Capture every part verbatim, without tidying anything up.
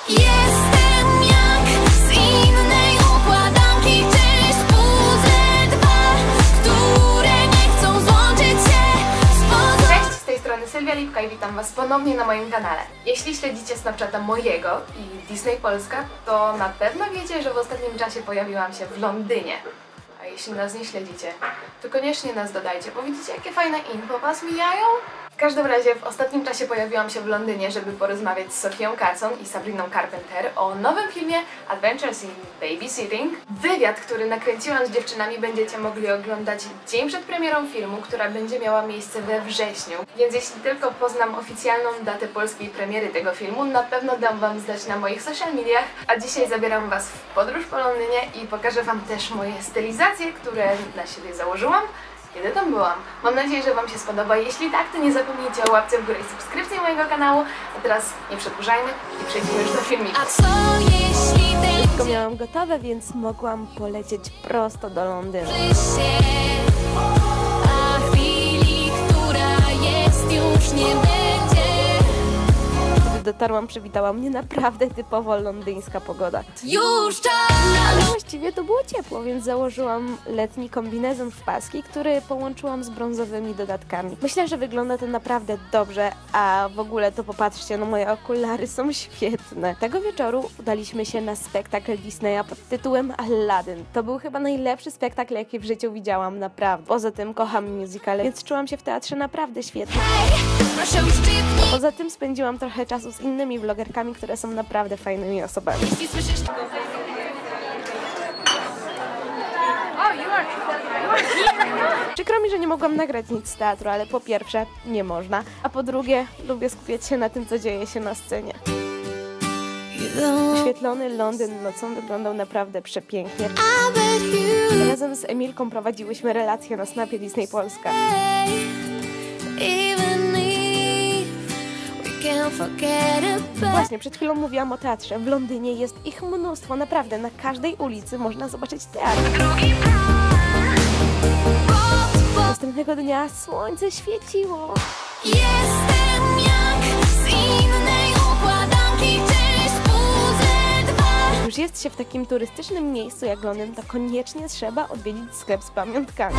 Jestem jak z innej układanki, część puzzle dwa, które nie chcą złączyć się z poza... Cześć, z tej strony Sylwia Lipka i witam Was ponownie na moim kanale. Jeśli śledzicie Snapchata mojego i Disney Polska, to na pewno wiecie, że w ostatnim czasie pojawiłam się w Londynie. A jeśli nas nie śledzicie, to koniecznie nas dodajcie, bo widzicie, jakie fajne info Was mijają? W każdym razie w ostatnim czasie pojawiłam się w Londynie, żeby porozmawiać z Sophią Carson i Sabriną Carpenter o nowym filmie Adventures in Babysitting. Wywiad, który nakręciłam z dziewczynami, będziecie mogli oglądać dzień przed premierą filmu, która będzie miała miejsce we wrześniu. Więc jeśli tylko poznam oficjalną datę polskiej premiery tego filmu, na pewno dam Wam znać na moich social mediach. A dzisiaj zabieram Was w podróż po Londynie i pokażę Wam też moje stylizacje, które na siebie założyłam, kiedy tam byłam. Mam nadzieję, że Wam się spodoba. Jeśli tak, to nie zapomnijcie o łapce w górę i subskrypcji mojego kanału. A teraz nie przedłużajmy i przejdźmy już do filmiku. A co jeśli ten Wszystko miałam gotowe, więc mogłam polecieć prosto do Londynu. się, a chwili, która jest, już nie będzie. Gdy dotarłam, przywitała mnie naprawdę typowo londyńska pogoda. Już czas! Ale właściwie to było ciepło, więc założyłam letni kombinezon w paski, który połączyłam z brązowymi dodatkami. Myślę, że wygląda to naprawdę dobrze, a w ogóle to popatrzcie, no moje okulary są świetne. Tego wieczoru udaliśmy się na spektakl Disneya pod tytułem Aladdin. To był chyba najlepszy spektakl, jaki w życiu widziałam, naprawdę. Poza tym kocham musicale, więc czułam się w teatrze naprawdę świetnie. Proszę uszczypnij, Poza tym spędziłam trochę czasu z innymi vlogerkami, które są naprawdę fajnymi osobami. jeśli słyszysz to. Przykro mi, że nie mogłam nagrać nic z teatru, ale po pierwsze nie można, a po drugie lubię skupiać się na tym, co dzieje się na scenie. Oświetlony Londyn nocą wyglądał naprawdę przepięknie. Razem z Emilką prowadziłyśmy relacje na Snapie Disney Polska. Właśnie, przed chwilą mówiłam o teatrze. W Londynie jest ich mnóstwo, naprawdę. Na każdej ulicy można zobaczyć teatr. Następnego dnia słońce świeciło. Jestem jak z innej układanki, część puzzle dwa. Już jest się w takim turystycznym miejscu jak Londyn, to koniecznie trzeba odwiedzić sklep z pamiątkami.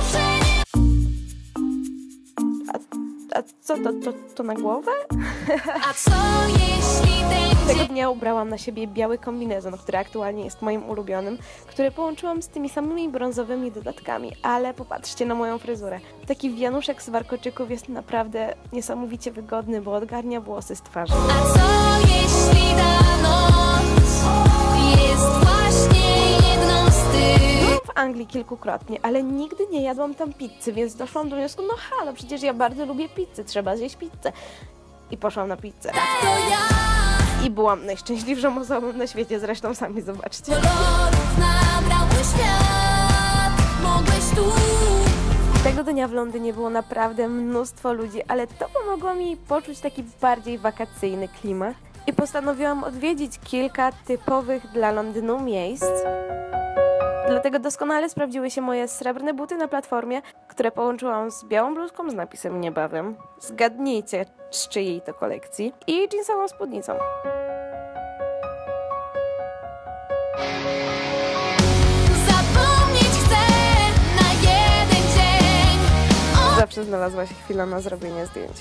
A, a co to, to, to na głowę? A co jeśli ten Tego dnia ubrałam na siebie biały kombinezon, który aktualnie jest moim ulubionym, który połączyłam z tymi samymi brązowymi dodatkami, ale popatrzcie na moją fryzurę. Taki wianuszek z warkoczyków jest naprawdę niesamowicie wygodny, bo odgarnia włosy z twarzy. A co jeśli ta noc jest właśnie jedną z tych? Byłam w Anglii kilkukrotnie, ale nigdy nie jadłam tam pizzy, więc doszłam do wniosku, no halo, przecież ja bardzo lubię pizzę, trzeba zjeść pizzę. I poszłam na pizzę. To ja I byłam najszczęśliwszą osobą na świecie, zresztą sami zobaczcie. kolorów nabrały świat. Mogłeś tu. Tego dnia w Londynie było naprawdę mnóstwo ludzi, ale to pomogło mi poczuć taki bardziej wakacyjny klimat. I postanowiłam odwiedzić kilka typowych dla Londynu miejsc. Dlatego doskonale sprawdziły się moje srebrne buty na platformie, które połączyłam z białą bluzką z napisem niebawem. Zgadnijcie, z czyjej to kolekcji. I jeansową spódnicą. Zapomnieć chcę na jeden dzień. O, Zawsze znalazła się chwila na zrobienie zdjęć.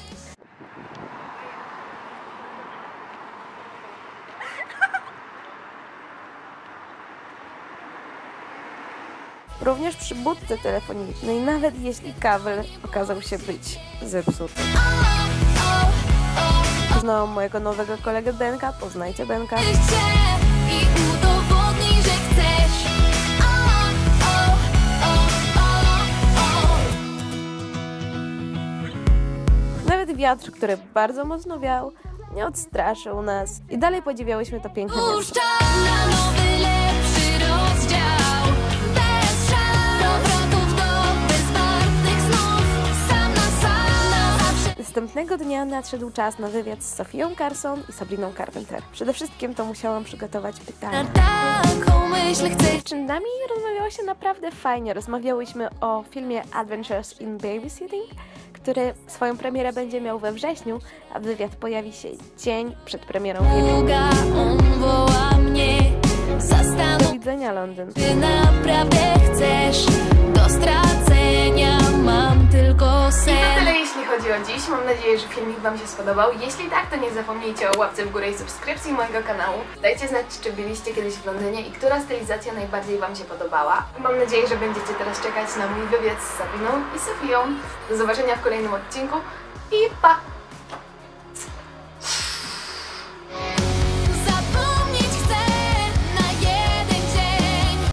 Również przy budce telefonicznej, nawet jeśli kabel okazał się być zepsuty. Poznałam mojego nowego kolegę Benka, poznajcie Benka. chcę i udowodnij, że chcesz. O, o, o, o, o. Nawet wiatr, który bardzo mocno wiał, nie odstraszył nas i dalej podziwiałyśmy to piękne miasto. Puszczam na nowy, lepszy rozdział. Bez szans, powrotów do bezbarwnych snów. Sam na sam, na zawsze. Następnego dnia nadszedł czas na wywiad z Sophią Carson i Sabriną Carpenter. Przede wszystkim to musiałam przygotować pytania. Na taką myśl chcę. Z dziewczynami rozmawiało się naprawdę fajnie. Rozmawiałyśmy o filmie Adventures in Babysitting, który swoją premierę będzie miał we wrześniu, a wywiad pojawi się dzień przed premierą filmu. Długa, on woła mnie, zastanów, Do widzenia, Londyn. czy naprawdę chcesz, do stracenia mam tylko I to sen. tyle jeśli chodzi o dziś. Mam nadzieję, że filmik Wam się spodobał. Jeśli tak, to nie zapomnijcie o łapce w górę i subskrypcji mojego kanału. Dajcie znać, czy byliście kiedyś w Londynie i która stylizacja najbardziej Wam się podobała. Mam nadzieję, że będziecie teraz czekać na mój wywiad z Sabiną i Sofią. Do zobaczenia w kolejnym odcinku i pa!